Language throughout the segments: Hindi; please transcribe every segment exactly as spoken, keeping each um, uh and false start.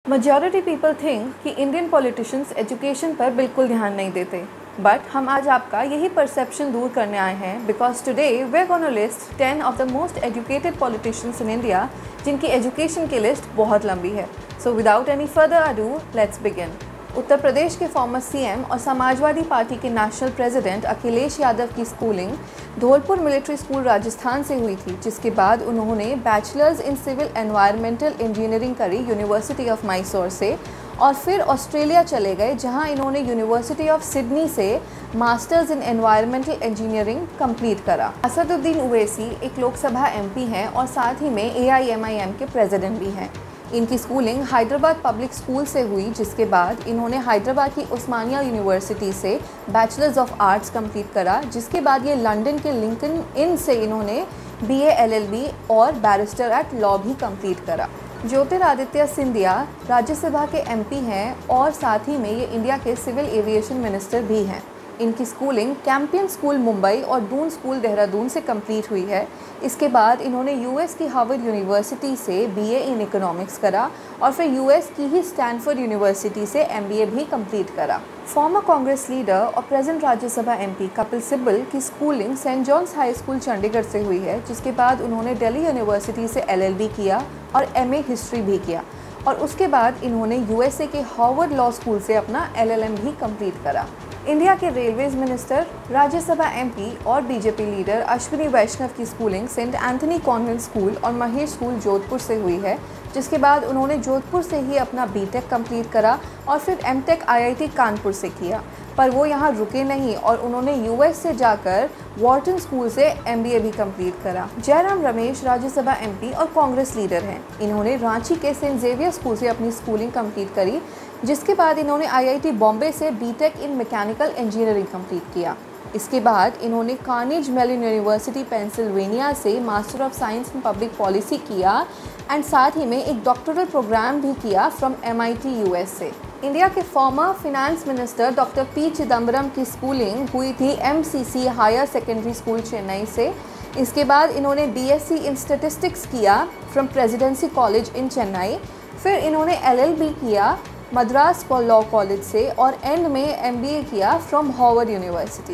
मेजॉरिटी पीपल थिंक कि इंडियन पॉलिटिशियंस एजुकेशन पर बिल्कुल ध्यान नहीं देते, बट हम आज आपका यही परसेप्शन दूर करने आए हैं because today we are gonna list ten of the most educated politicians in India जिनकी एजुकेशन की लिस्ट बहुत लंबी है। So without any further ado let's begin. Uttar Pradesh के फॉर्मर सीएम और समाजवादी पार्टी के नेशनल प्रेसिडेंट अखिलेश यादव की schooling Dhaulpur military school Rajasthan से हुई थी, जिसके बाद उन्होंने bachelors in civil environmental engineering करी यूनिवर्सिटी ऑफ मैसूर से और फिर ऑस्ट्रेलिया चले गए, जहां इन्होंने यूनिवर्सिटी ऑफ सिडनी से masters in environmental engineering complete करा। असदुद्दीन ओवैसी एक लोकसभा एमपी हैं और साथ ही में एआईएमआईएम के प्रेसिडेंट भी हैं। इनकी स्कूलिंग हैदराबाद पब्लिक स्कूल से हुई, जिसके बाद इन्होंने हैदराबाद की उस्मानिया यूनिवर्सिटी से बैचलर्स ऑफ आर्ट्स कंप्लीट करा, जिसके बाद ये लंदन के लिंकन इन से इन्होंने बीए एलएलबी और बैरिस्टर एट लॉ भी कंप्लीट करा। ज्योतिरादित्य सिंधिया राज्यसभा के एमपी हैं और साथ ही में ये इंडिया के सिविल एविएशन मिनिस्टर भी हैं। इनकी स्कूलिंग कैंपियन स्कूल मुंबई और दून स्कूल देहरादून से कंप्लीट हुई है। इसके बाद इन्होंने यूएस की हार्वर्ड यूनिवर्सिटी से बीए इन इकोनॉमिक्स करा और फिर यूएस की ही स्टैनफोर्ड यूनिवर्सिटी से एमबीए भी कंप्लीट करा। फॉर्मर कांग्रेस लीडर और प्रेजेंट राज्यसभा एमपी कपिल सिब्बल की schooling saint John's high school Chandigarh से हुई है, जिसके बाद उन्होंने दिल्ली यूनिवर्सिटी से एलएलबी किया और एमए हिस्ट्री भी किया और उसके बाद इन्होंने यूएसए के हार्वर्ड लॉ स्कूल से अपना एलएलएम भी कंप्लीट करा। इंडिया के रेलवेज मिनिस्टर, राज्यसभा एमपी और बीजेपी लीडर अश्विनी वैष्णव की schooling saint Anthony convent school और महेश स्कूल जोधपुर से हुई है, जिसके बाद उन्होंने जोधपुर से ही अपना बीटेक कंप्लीट करा और फिर एमटेक आईआईटी कानपुर से किया। पर वो यहाँ रुके नहीं और उन्होंने यूएस से जाकर वॉर्टन स्कूल से एमबीए भी कंप्लीट करा। जयराम रमेश राज्यसभा एमपी और कांग्रेस लीडर हैं। इन्होंने रांची के सेंट जेवियर स्कूल से अपनी स्कूलिंग कंप्लीट करी, जिसके बाद इन्होंने आईआईटी बॉम्बे से BTech in mechanical engineering complete किया। इसके बाद इन्होंने कार्नेगी मेलन यूनिवर्सिटी पेंसिल्वेनिया से master of science in public policy किया एंड साथ ही में एक डॉक्टरल प्रोग्राम भी किया फ्रॉम एमआईटी यूएस से। इंडिया के former finance minister doctor P Chidambaram की स्कूलिंग हुई थी MCC higher secondary school Chennai से। इसके बाद इन्होंने बीएससी इन स्टैटिस्टिक्स किया from presidency college in Chennai. फिर इन्होंने एलएलबी किया मद्रास लॉ कॉलेज से और एंड में एमबीए किया from Harvard university.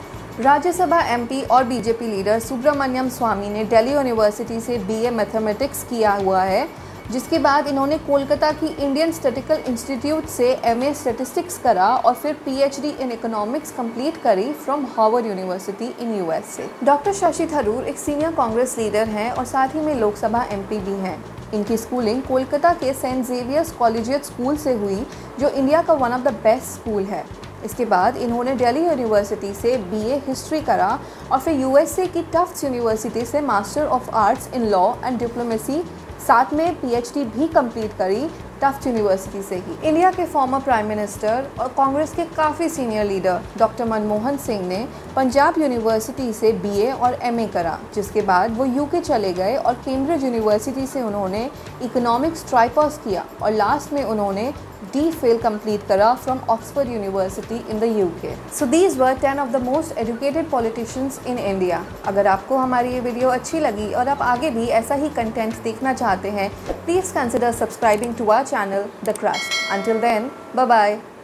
Rajya Sabha MP और बीजेपी लीडर सुब्रमण्यम स्वामी ने दिल्ली यूनिवर्सिटी से बीए मैथमेटिक्स किया हुआ है, जिसके बाद इन्होंने कोलकाता की इंडियन स्टैटिस्टिकल इंस्टीट्यूट से एमए स्टैटिस्टिक्स करा और फिर पीएचडी इन इकोनॉमिक्स कंप्लीट करी from Harvard university in US से। डॉक्टर शशि थरूर एक सीनियर कांग्रेस लीडर हैं और साथ ही में लोकसभा एमपी भी हैं। इनकी स्कूलिंग कोलकाता के सेंट जेवियर्स कॉलेजिएट स्कूल से हुई, जो इंडिया का one of the best school है। इसके बाद इन्होंने दिल्ली यूनिवर्सिटी से बीए हिस्ट्री करा और फिर यूएसए की टफ्ट्स यूनिवर्सिटी से master of arts in law and diplomacy, साथ में पीएचडी भी कंप्लीट करी टफ्ट्स यूनिवर्सिटी से ही। इंडिया के फॉर्मर प्राइम मिनिस्टर और कांग्रेस के काफ़ी senior leader doctor Manmohan Singh ने पंजाब यूनिवर्सिटी से बीए और एमए करा, जिसके बाद वो यूके चले गए और कैम्ब्रिज यूनिवर्सिटी से उन्होंने इकोनॉमिक्स ट्राइपॉस किया और लास्ट में उन्होंने डी फिल कंप्लीट करा from Oxford university in the UK. So these were ten of the most educated politicians in India. अगर आपको हमारी ये वीडियो अच्छी लगी और आप आगे भी ऐसा ही कंटेंट देखना चाहते हैं, please consider subscribing to our channel the Crust. Until then, bye bye.